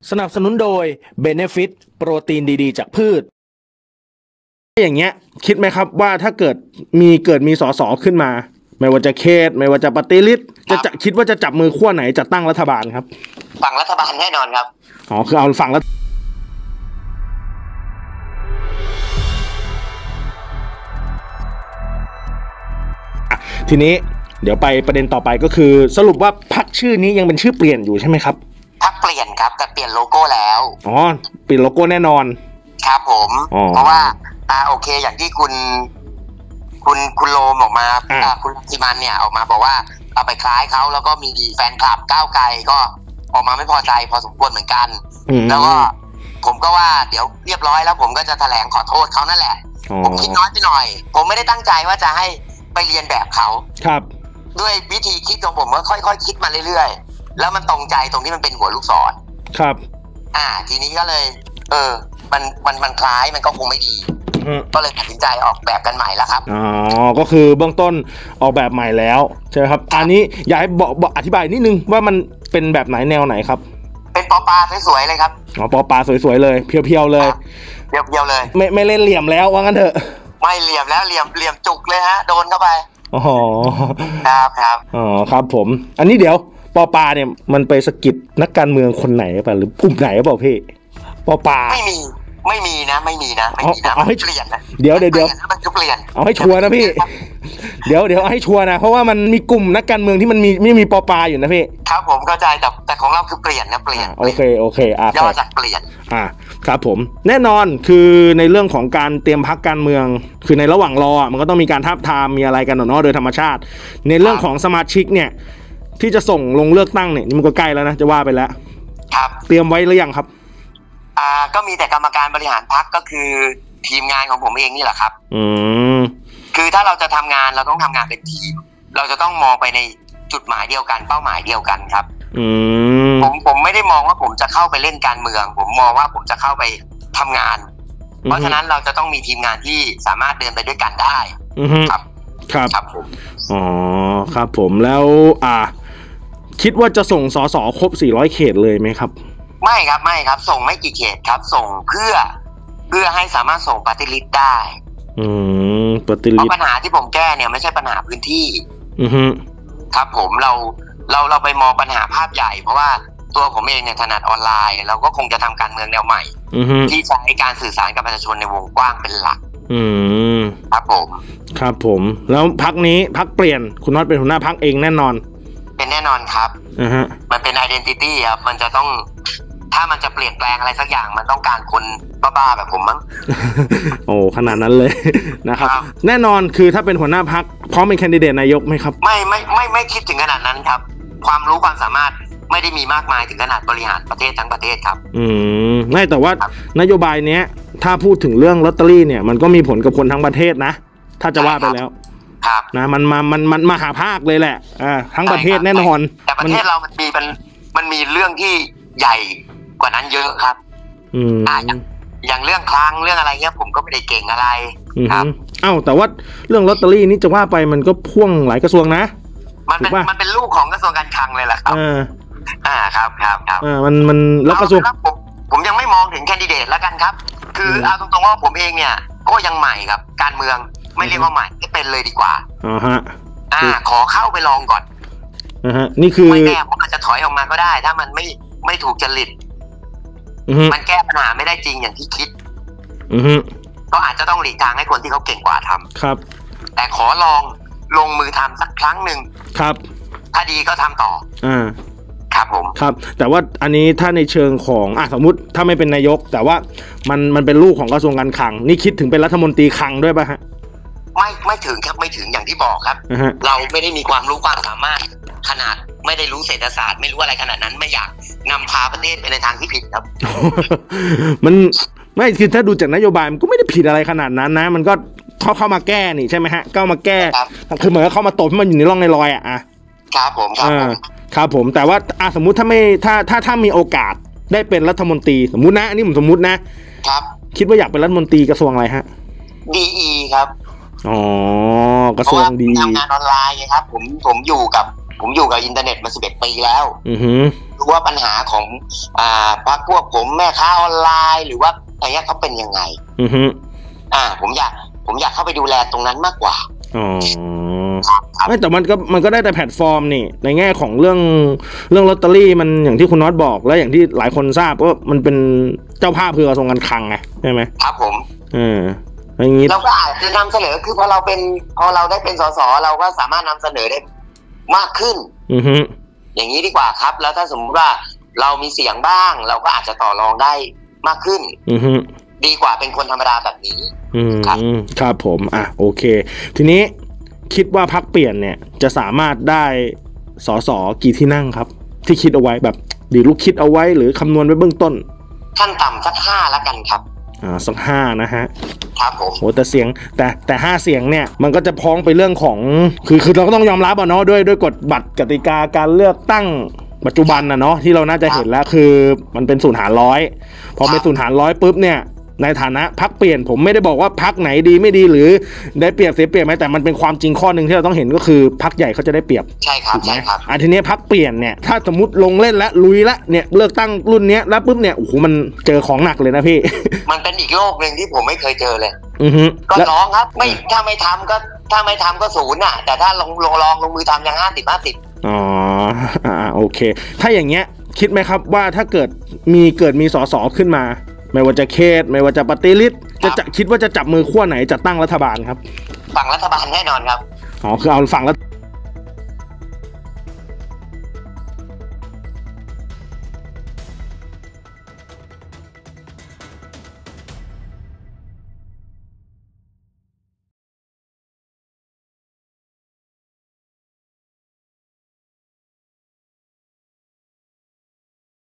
สนับสนุนโดย Benefit โปรตีนดีๆจากพืชอย่างเงี้ยคิดไหมครับว่าถ้าเกิดมีสสขึ้นมาไม่ว่าจะเขตไม่ว่าจะปฏิริษีจะคิดว่าจะจับมือขั้วไหนจัดตั้งรัฐบาลครับฝั่งรัฐบาลแน่นอนครับอ๋อคือเอาฝั่งรัฐทีนี้เดี๋ยวไปประเด็นต่อไปก็คือสรุปว่าพรรคชื่อนี้ยังเป็นชื่อเปลี่ยนอยู่ใช่ไหมครับพรรคเปลี่ยนครับแต่เปลี่ยนโลโก้แล้วอ๋อเปลี่ยนโลโก้แน่นอนครับผมเพราะว่าโอเคอย่างที่คุณโลมออกมาคุณทิมันเนี่ยออกมาบอกว่าเอาไปคล้ายเขาแล้วก็มีแฟนคลับก้าวไกลก็ออกมาไม่พอใจพอสมควรเหมือนกันแล้วก็ผมก็ว่าเดี๋ยวเรียบร้อยแล้วผมก็จะแถลงขอโทษเขานั่นแหละผมคิดน้อยไปหน่อยผมไม่ได้ตั้งใจว่าจะให้ไปเรียนแบบเขาครับด้วยวิธีคิดของผมก็ค่อยๆคิดมาเรื่อยๆแล้วมันตรงใจตรงที่มันเป็นหัวลูกศรครับทีนี้ก็เลยมันคล้ายมันก็คงไม่ดีก็เลยตัดสินใจออกแบบกันใหม่แล้วครับอ๋อก็คือเบื้องต้นออกแบบใหม่แล้วใช่ไหมครับอันนี้อยากให้บอกอธิบายนิดนึงว่ามันเป็นแบบไหนแนวไหนครับเป็นปอปลาสวยๆเลยครับอ๋อปอปลาสวยๆเลยเพียวๆเลยเพียวๆเลยไม่เล่นเหลี่ยมแล้วว่างั้นเถอะไม่เหลี่ยมแล้วเหลี่ยมจุกเลยฮะโดนเข้าไปอ๋อครับอ๋อครับผมอันนี้เดี๋ยวปอปลาเนี่ยมันไปสะกิดนักการเมืองคนไหนป่ะหรือกลุ่มไหนป่ะพี่ปอปลาไม่มีนะเอาให้เปลี่ยนนะเดี๋ยวมันจะเปลี่ยนเอาให้ชัวร์นะพี่เดี๋ยวเอาให้ชัวร์นะเพราะว่ามันมีกลุ่มนักการเมืองที่มันไม่มีปอปลาอยู่นะพี่ครับผมเข้าใจแต่ของเราคือเปลี่ยนนะเปลี่ยนโอเคย่อจากเปลี่ยนครับผมแน่นอนคือในเรื่องของการเตรียมพรรคการเมืองคือในระหว่างรอมันก็ต้องมีการทาบทามมีอะไรกันเนาะโดยธรรมชาติในเรื่องของสมาชิกเนี่ยที่จะส่งลงเลือกตั้งเนี่ยนี่มันก็ใกล้แล้วนะจะว่าไปแล้วครับเตรียมไว้หรือยังครับก็มีแต่กรรมการบริหารพรรคก็คือทีมงานของผมเองนี่แหละครับคือถ้าเราจะทำงานเราต้องทำงานเป็นทีมเราจะต้องมองไปในจุดหมายเดียวกันเป้าหมายเดียวกันครับผมไม่ได้มองว่าผมจะเข้าไปเล่นการเมืองผมมองว่าผมจะเข้าไปทำงานเพราะฉะนั้นเราจะต้องมีทีมงานที่สามารถเดินไปด้วยกันได้ครับผมอ๋อครับผมแล้วคิดว่าจะส่งสสครบ400เขตเลยไหมครับไม่ครับส่งไม่กี่เขตครับส่งเพื่อให้สามารถส่งปฏิริษีได้ปฏิริษีเพราะปัญหาที่ผมแก้เนี่ยไม่ใช่ปัญหาพื้นที่ครับผมเราไปมองปัญหาภาพใหญ่เพราะว่าตัวผมเองเนี่ยถนัดออนไลน์เราก็คงจะทำการเมืองแนวใหม่ที่ใช้การสื่อสารกับประชาชนในวงกว้างเป็นหลักครับผมแล้วพรรคนี้พรรคเปลี่ยนคุณน็อตเป็นหัวหน้าพรรคเองแน่นอนเป็นแน่นอนครับมันเป็น identity ครับมันจะต้องถ้ามันจะเปลี่ยนแปลงอะไรสักอย่างมันต้องการคนบ้าๆแบบผมมั้งโอ้ขนาดนั้นเลยนะครับแน่นอนคือถ้าเป็นหัวหน้าพรรคพร้อมเป็นแคนดิเดตนายกไหมครับไม่คิดถึงขนาดนั้นครับความรู้ความสามารถไม่ได้มีมากมายถึงขนาดบริหารประเทศทั้งประเทศครับไม่แต่ว่านโยบายเนี้ยถ้าพูดถึงเรื่องลอตเตอรี่เนี่ยมันก็มีผลกับคนทั้งประเทศนะถ้าจะว่าไปแล้วนะมันมหาภาคเลยแหละทั้งประเทศแน่นอนแต่ประเทศเรามันมีเรื่องที่ใหญ่กว่านั้นเยอะครับอย่างเรื่องคลังเรื่องอะไรเงี้ยผมก็ไม่ได้เก่งอะไรครับแต่ว่าเรื่องลอตเตอรี่นี่จะว่าไปมันก็พ่วงหลายกระทรวงนะมันเป็นลูกของกระทรวงการคลังเลยแหละครับครับมันแล้วกระทรวงผมยังไม่มองถึงแคนดิเดตแล้วกันครับคือเอาตรงๆว่าผมเองเนี่ยก็ยังใหม่ครับการเมืองไม่เรียกว่าใหม่ไม่เป็นเลยดีกว่าขอเข้าไปลองก่อนนี่คือไม่แน่ผมอาจจะถอยออกมาก็ได้ถ้ามันไม่ถูกจริตมันแก้ปัญหาไม่ได้จริงอย่างที่คิดก็อาจจะต้องหลีกทางให้คนที่เขาเก่งกว่าทำครับแต่ขอลองลงมือทำสักครั้งหนึ่งครับถ้าดีก็ทำต่อครับผมครับแต่ว่าอันนี้ถ้าในเชิงของสมมุติถ้าไม่เป็นนายกแต่ว่ามันเป็นลูกของกระทรวงการคลังนี่คิดถึงเป็นรัฐมนตรีคลังด้วยป่ะฮะไม่ถึงครับไม่ถึงอย่างที่บอกครับเราไม่ได้มีความรู้ความสามารถขนาดไม่ได้รู้เศรษฐศาสตร์ไม่รู้อะไรขนาดนั้นไม่อยากนำพาประเทศไปในทางที่ผิดครับมันไม่คือถ้าดูจากนโยบายมันก็ไม่ได้ผิดอะไรขนาดนั้นนะมันก็เข้ามาแก้นี่ใช่ไหมฮะก็มาแก้คือเหมือนเข้ามาตบให้มันอยู่ในร่องในรอยครับผมครับผมแต่ว่าสมมุติถ้าไม่ถ้ามีโอกาสได้เป็นรัฐมนตรีสมมุตินะอันนี้ผมสมมุตินะครับคิดว่าอยากเป็นรัฐมนตรีกระทรวงอะไรฮะ DE ครับกระทรวงดีทำงานออนไลน์ครับผมอยู่กับผมอยู่กับอินเทอร์เน็ตมา11 ปีแล้วรู้ว่าปัญหาของพรรคพวกผมแม่ค้าออนไลน์หรือว่าอะไรเงี้ยเขาเป็นยังไงผมอยากเข้าไปดูแลตรงนั้นมากกว่าไม่แต่มันก็ได้แต่แพลตฟอร์มนี่ในแง่ของเรื่องลอตเตอรี่มันอย่างที่คุณน็อตบอกแล้วอย่างที่หลายคนทราบว่ามันเป็นเจ้าภาพคือกระทรวงการคลังไงใช่ไหมครับผมอย่างนี้เราก็อาจจะนำเสนอคือพอเราได้เป็นสสเราก็สามารถนำเสนอได้มากขึ้นอย่างนี้ดีกว่าครับแล้วถ้าสมมติว่าเรามีเสียงบ้างเราก็อาจจะต่อรองได้มากขึ้นดีกว่าเป็นคนธรรมดาแบบนี้ครับผมโอเคทีนี้คิดว่าพรรคเปลี่ยนเนี่ยจะสามารถได้สสกี่ที่นั่งครับที่คิดเอาไว้แบบดีลูกคิดเอาไว้หรือคำนวณไว้เบื้องต้นขั้นต่ำสัก5แล้วกันครับสัก5นะฮะครับผมโหแต่เสียงแต่5เสียงเนี่ยมันก็จะพ้องไปเรื่องของคือเราก็ต้องยอมรับเนาะด้วยกฎบัตรกติกาการเลือกตั้งปัจจุบันเนาะที่เราน่าจะเห็นแล้วคือมันเป็น0 หาร 100พอเป็น0 หาร 100ปุ๊บเนี่ยในฐานะพรรคเปลี่ยนผมไม่ได้บอกว่าพรรคไหนดีไม่ดีหรือได้เปรียบเสียเปรียบไหมแต่มันเป็นความจริงข้อหนึ่งที่เราต้องเห็นก็คือพรรคใหญ่เขาจะได้เปรียบใช่ครับทีนี้พรรคเปลี่ยนเนี่ยถ้าสมมติลงเล่นและลุยละเนี่ยเลือกตั้งรุ่นนี้แล้วปุ๊บเนี่ยโอ้โหมันเจอของหนักเลยนะพี่มันเป็นอีกโลกนึงที่ผมไม่เคยเจอเลยก็ลองครับไม่ถ้าไม่ทำก็0แต่ถ้าลงมือทำยัง50-50 โอเคถ้าอย่างเงี้ยคิดไหมครับว่าถ้าเกิดมีสสขึ้นมาไม่ว่าจะเขตไม่ว่าจะปฏิริษีจะคิดว่าจะจับมือขั้วไหนจัดตั้งรัฐบาลครับฝั่งรัฐบาลแน่นอนครับคือเอาฝั่งรัฐ